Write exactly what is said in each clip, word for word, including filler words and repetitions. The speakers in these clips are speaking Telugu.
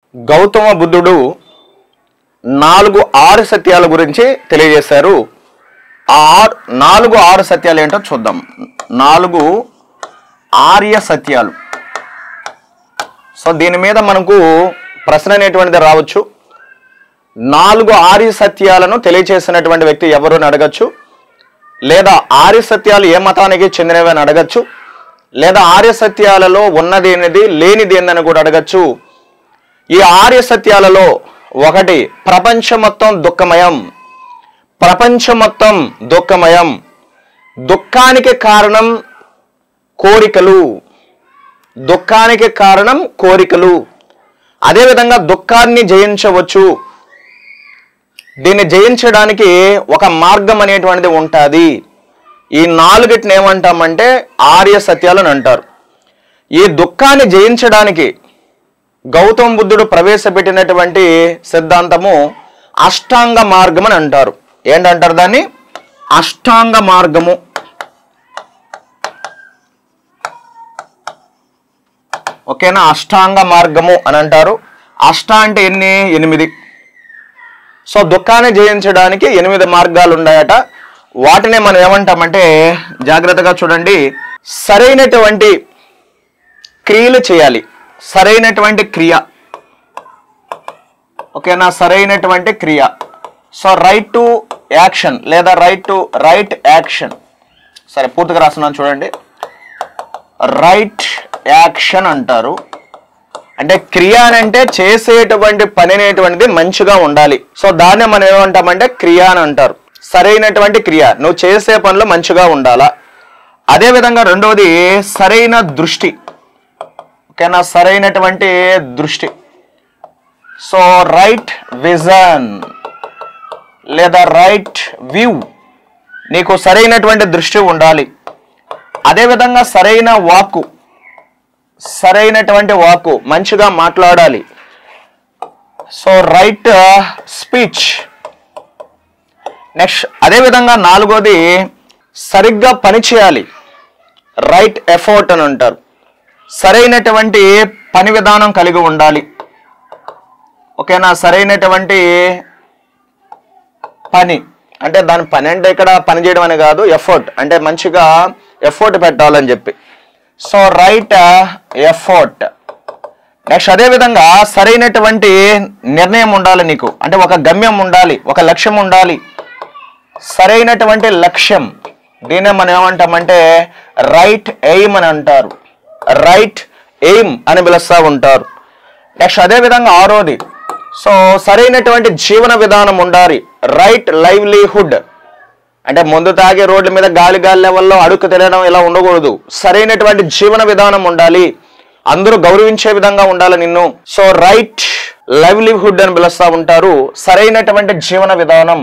గౌతమ బుద్ధుడు నాలుగు ఆరు సత్యాల గురించి తెలియజేశారు. ఆ నాలుగు ఆరు సత్యాలు ఏంటో చూద్దాం. నాలుగు ఆర్య సత్యాలు. సో దీని మీద మనకు ప్రశ్న అనేటువంటిది రావచ్చు. నాలుగు ఆర్య సత్యాలను తెలియచేసినటువంటి వ్యక్తి ఎవరు అని అడగచ్చు, లేదా ఆర్య సత్యాలు ఏ మతానికి చెందినవి అని అడగచ్చు, లేదా ఆర్య సత్యాలలో ఉన్నది ఏంటిది లేనిది ఏందని కూడా అడగచ్చు. ఈ ఆర్య సత్యాలలో ఒకటి, ప్రపంచం మొత్తం దుఃఖమయం. ప్రపంచం మొత్తం దుఃఖమయం. దుఃఖానికి కారణం కోరికలు. దుఃఖానికి కారణం కోరికలు. అదేవిధంగా దుఃఖాన్ని జయించవచ్చు. దీన్ని జయించడానికి ఒక మార్గం అనేటువంటిది ఉంటుంది. ఈ నాలుగిటిని ఏమంటామంటే ఆర్య సత్యాలు అని అంటారు. ఈ దుఃఖాన్ని జయించడానికి గౌతమ బుద్ధుడు ప్రవేశపెట్టినటువంటి సిద్ధాంతము అష్టాంగ మార్గం అని అంటారు. ఏంటంటారు దాన్ని? అష్టాంగ మార్గము. ఓకేనా? అష్టాంగ మార్గము అని అంటారు. అష్ట అంటే ఎన్ని? ఎనిమిది. సో దుఃఖాన్ని జయించడానికి ఎనిమిది మార్గాలు ఉన్నాయట. వాటినే మనం ఏమంటామంటే, జాగ్రత్తగా చూడండి, సరైనటువంటి క్రియలు చేయాలి. సరైనటువంటి క్రియ. ఓకేనా? సరైనటువంటి క్రియ. సో రైట్ టు యాక్షన్ లేదా రైట్ టు రైట్ యాక్షన్. సరే, పూర్తిగా రాస్తున్నాను చూడండి. రైట్ యాక్షన్ అంటారు. అంటే క్రియ అని అంటే చేసేటువంటి పని అనేటువంటిది మంచిగా ఉండాలి. సో దాన్ని మనం ఏమంటామంటే క్రియ అని అంటారు. సరైనటువంటి క్రియ, నువ్వు చేసే పనులు మంచిగా ఉండాలా. అదేవిధంగా రెండవది సరైన దృష్టి. ఓకేనా? సరైనటువంటి దృష్టి. సో రైట్ విజన్ లేదా రైట్ వ్యూ. నీకు సరైనటువంటి దృష్టి ఉండాలి. అదేవిధంగా సరైన వాక్కు. సరైనటువంటి వాక్కు, మంచిగా మాట్లాడాలి. So right speech. నెక్స్ట్ అదేవిధంగా నాలుగోది సరిగ్గా పని చేయాలి. రైట్ ఎఫర్ట్ అని అంటారు. సరైనటువంటి పని విధానం కలిగి ఉండాలి. ఓకేనా? సరైనటువంటి పని అంటే దాని పని అంటే ఇక్కడ పని చేయడం అని కాదు, ఎఫర్ట్ అంటే మంచిగా ఎఫర్ట్ పెట్టాలని చెప్పి. So right effort. నెక్స్ట్ అదేవిధంగా సరైనటువంటి నిర్ణయం ఉండాలి నీకు. అంటే ఒక గమ్యం ఉండాలి, ఒక లక్ష్యం ఉండాలి. సరైనటువంటి లక్ష్యం, దీన్నే మనం ఏమంటామంటే రైట్ ఎయిమ్ అని అంటారు. రైట్ ఎయిమ్ అని పిలుస్తూ ఉంటారు. నెక్స్ట్ అదేవిధంగా ఆరోది, సో సరైనటువంటి జీవన విధానం ఉండాలి. Right livelihood. అంటే ముందు తాగే రోడ్ల మీద గాలి గాలి లెవెల్లో అడుగు తినడం ఇలా ఉండకూడదు. సరైనటువంటి జీవన విధానం ఉండాలి. అందరూ గౌరవించే విధంగా ఉండాలి నిన్ను. సో రైట్ లైవ్లీహుడ్ అని పిలుస్తూ ఉంటారు. సరైనటువంటి జీవన విధానం.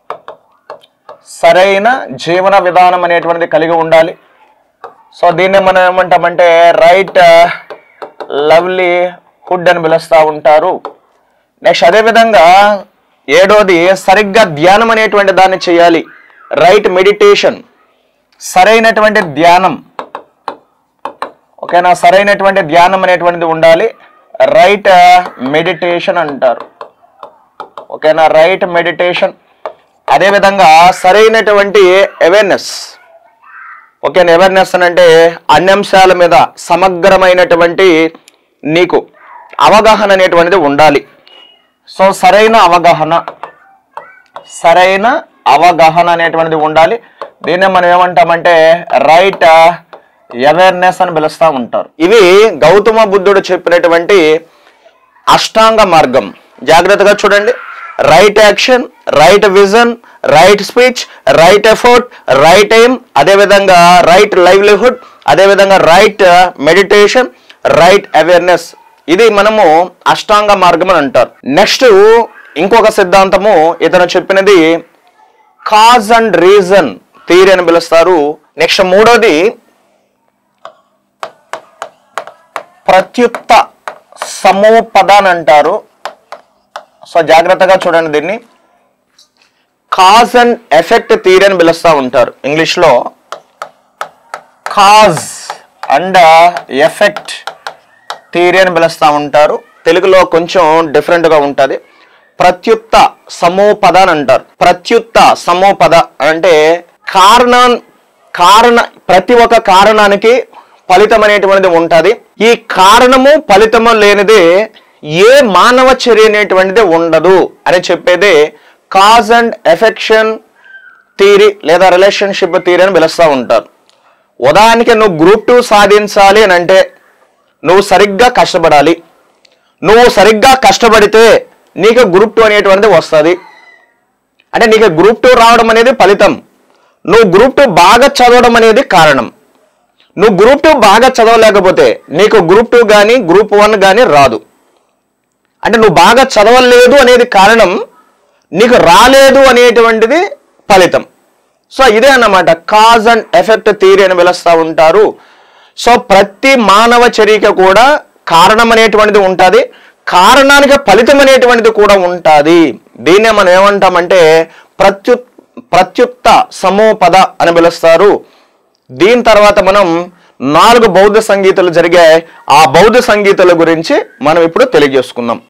సరైన జీవన విధానం అనేటువంటిది కలిగి ఉండాలి. సో దీన్ని మనం ఏమంటామంటే రైట్ లవ్లీహుడ్ అని పిలుస్తూ ఉంటారు. నెక్స్ట్ అదేవిధంగా ఏడోది సరిగ్గా ధ్యానం అనేటువంటి దాన్ని చేయాలి. Right meditation. సరైనటువంటి ధ్యానం. ఓకేనా? సరైనటువంటి ధ్యానం అనేటువంటిది ఉండాలి. రైట్ మెడిటేషన్ అంటారు. ఓకేనా? Right meditation. అదేవిధంగా సరైనటువంటి అవేర్నెస్. ఓకేనా? అవేర్నెస్ అని అంటే అన్ని అంశాల మీద సమగ్రమైనటువంటి నీకు అవగాహన అనేటువంటిది ఉండాలి. సో సరైన అవగాహన. సరైన అవగాహన అనేటువంటిది ఉండాలి. దీన్నే మనం ఏమంటామంటే రైట్ అవేర్నెస్ అని పిలుస్తూ ఉంటారు. ఇవి గౌతమ బుద్ధుడు చెప్పినటువంటి అష్టాంగ మార్గం. జాగ్రత్తగా చూడండి. Right action, right vision, right speech, right effort, right aim, అదేవిధంగా రైట్ లైవ్లీహుడ్, అదేవిధంగా రైట్ మెడిటేషన్, రైట్ అవేర్నెస్. ఇది మనము అష్టాంగ మార్గం అని అంటారు. నెక్స్ట్ ఇంకొక సిద్ధాంతము ఇతను చెప్పినది కాజ్ అండ్ రీజన్ థియరీ అని పిలుస్తారు. నెక్స్ట్ మూడోది ప్రత్యుత్త సముపద అని అంటారు. సో జాగ్రత్తగా చూడండి దీన్ని. కాజ్ అండ్ ఎఫెక్ట్ థియరీ అని పిలుస్తూ ఉంటారు. ఇంగ్లీష్లో కాజ్ అండ్ ఎఫెక్ట్ థియరీ అని పిలుస్తూ ఉంటారు. తెలుగులో కొంచెం డిఫరెంట్గా ఉంటుంది. ప్రత్యుత్త సమోపద అని అంటారు. ప్రత్యుత్త సమోపద అంటే కారణం కారణ ప్రతి ఒక్క కారణానికి ఫలితం అనేటువంటిది ఉంటుంది. ఈ కారణము ఫలితము లేనిదే ఏ మానవ చర్య అనేటువంటిది ఉండదు అని చెప్పేదే కాజ్ అండ్ ఎఫెక్షన్ థియరీ లేదా రిలేషన్షిప్ థియరీ అని పిలుస్తూ ఉంటారు. ఉదాహరణకి నువ్వు గ్రూప్ టూ సాధించాలి అని అంటే నువ్వు సరిగ్గా కష్టపడాలి. నువ్వు సరిగ్గా కష్టపడితే నీకు గ్రూప్ టూ అనేటువంటిది వస్తుంది. అంటే నీకు గ్రూప్ టూ రావడం అనేది ఫలితం. నువ్వు గ్రూప్ టూ బాగా చదవడం అనేది కారణం. నువ్వు గ్రూప్ టూ బాగా చదవలేకపోతే నీకు గ్రూప్ టూ కానీ గ్రూప్ వన్ కానీ రాదు. అంటే నువ్వు బాగా చదవలేదు అనేది కారణం, నీకు రాలేదు అనేటువంటిది ఫలితం. సో ఇదే అన్నమాట కాజ్ అండ్ ఎఫెక్ట్ థియరీ అని పిలుస్తూ ఉంటారు. సో ప్రతి మానవ చర్యకి కూడా కారణం అనేటువంటిది ఉంటుంది, కారణానికి ఫలితం అనేటువంటిది కూడా ఉంటుంది. దీన్నే మనం ఏమంటామంటే ప్రత్యు ప్రత్యుత్త సమోపద అని పిలుస్తారు. దీని తర్వాత మనం నాలుగు బౌద్ధ సంగీతాలు జరిగాయి. ఆ బౌద్ధ సంగీతాల గురించి మనం ఇప్పుడు తెలియజేసుకుందాం.